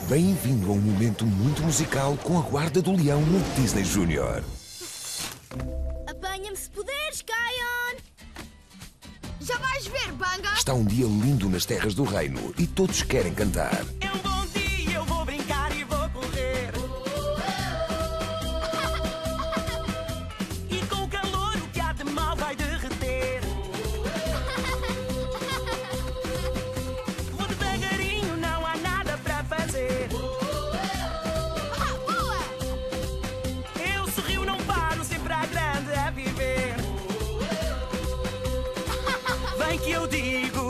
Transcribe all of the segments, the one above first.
Bem-vindo a um momento muito musical com a Guarda do Leão no Disney Junior. Apanha-me se puderes, Kion! Já vais ver, Banga! Está um dia lindo nas terras do reino e todos querem cantar. É um bom dia, eu vou brincar e vou correr. E com o calor o que há de mal vai derreter. Vou devagarinho, não há nada para fazer. Boa! Eu sorrio, não paro, sempre à grande a viver. Vem que eu digo.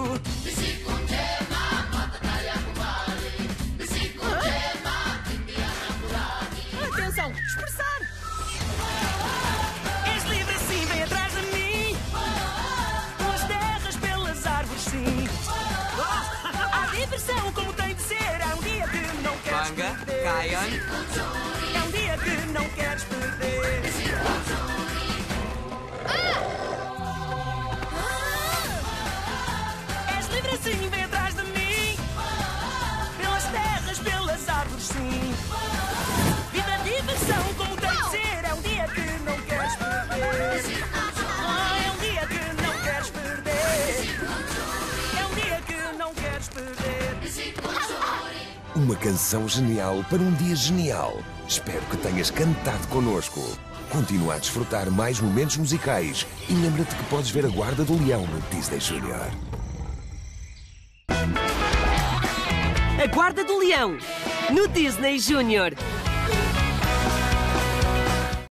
Atenção, expressar. És livre assim, vem atrás de mim. Pelas terras, pelas árvores, sim. Há diversão como tem de ser. É um dia que não queres Banga, perder. Kion. É um dia que não queres perder. És livre assim, vem atrás de mim. Pelas terras, pelas árvores, sim. Vida, diversão, como tem de ser. É um dia que não queres perder. É um dia que não queres perder. É um dia que não queres perder. Uma canção genial para um dia genial. Espero que tenhas cantado connosco. Continua a desfrutar mais momentos musicais e lembra-te que podes ver a Guarda do Leão no Disney Junior. A Guarda do Leão, no Disney Junior.